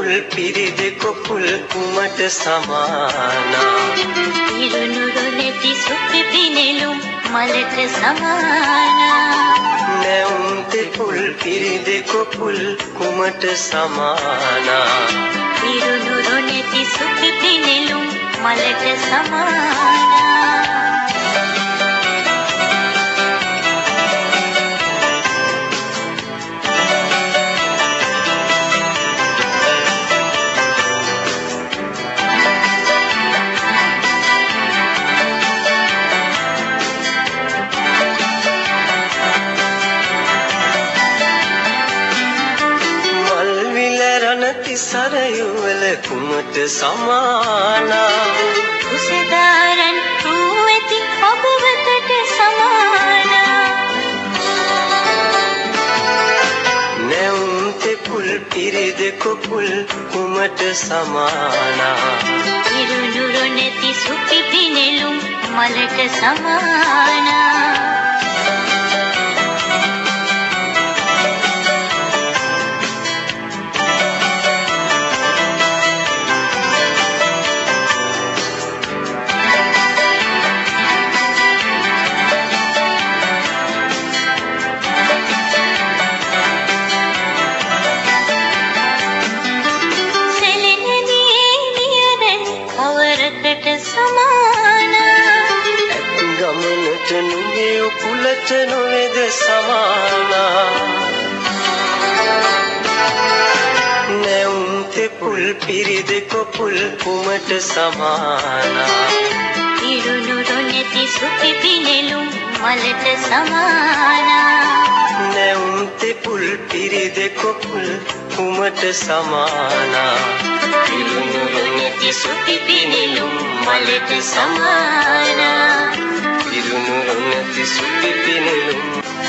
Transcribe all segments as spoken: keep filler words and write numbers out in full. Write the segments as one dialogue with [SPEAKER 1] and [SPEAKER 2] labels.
[SPEAKER 1] full පිරිද කොපුල් කුමට සමානා
[SPEAKER 2] ඉරුනුරු නැති සුපිපි නෙළුම් මලට සමානා
[SPEAKER 1] නැවුම් තෙපුල් පිරිද කොපුල් කුමට සමානා
[SPEAKER 2] ඉරුනුරු නැති සුපිපි නෙළුම් මලට සමානා
[SPEAKER 1] සරයුවල කුමට සමානා
[SPEAKER 2] කුසදාරන් රුවැති ඔබ වෙතට සමානා
[SPEAKER 1] නැවුම් තෙපුල් පිරිද කොපුල් කුමට සමානා
[SPEAKER 2] ඉරුනුරු නැති සුපිපි නෙළුම් මලට සමානා
[SPEAKER 1] ගමනට නුඹේ උකුලට නොවේද සමානා නැවුම් තෙපුල් පිරිද කොපුල් කුමට සමානා
[SPEAKER 2] ඉරුනුරු නැති සුපිපි නෙළුම් මලට සමානා
[SPEAKER 1] නැවුම් තෙපුල් පිරිද කොපුල් කුමට සමානා ඉරුනුරු නැති සුපිපි නෙළුම් මලට සමානා ඉරුනුරු නැති සුපිපි නෙළුම්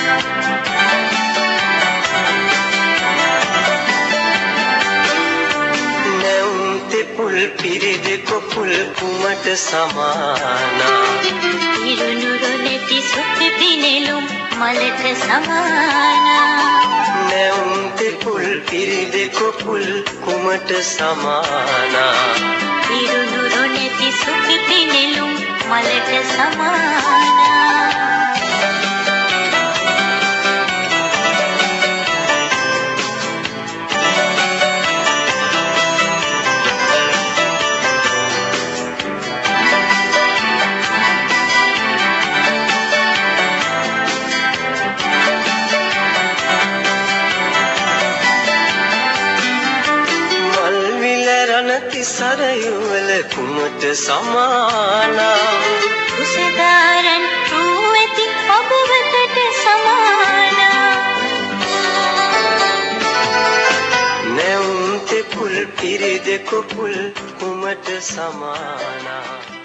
[SPEAKER 1] නැවුම් තෙපුල් පිරිද කොපුල් කුමට සමානා
[SPEAKER 2] ඉරුනුරු නැති සුපිපි නෙළුම් මලට සමානා
[SPEAKER 1] නැවුම් තෙපුල් පිරිද කොපුල් කුමට සමානා
[SPEAKER 2] ඉරුනුරු නැති සුපිපි නෙළුම් මලට සමානා
[SPEAKER 1] සරයුවල කුමට සමානා
[SPEAKER 2] කුසදාරන් රුවැති ඔබ වෙතට සමානා
[SPEAKER 1] නැවුම් තෙපුල් පිරිද කොපුල් කුමට සමානා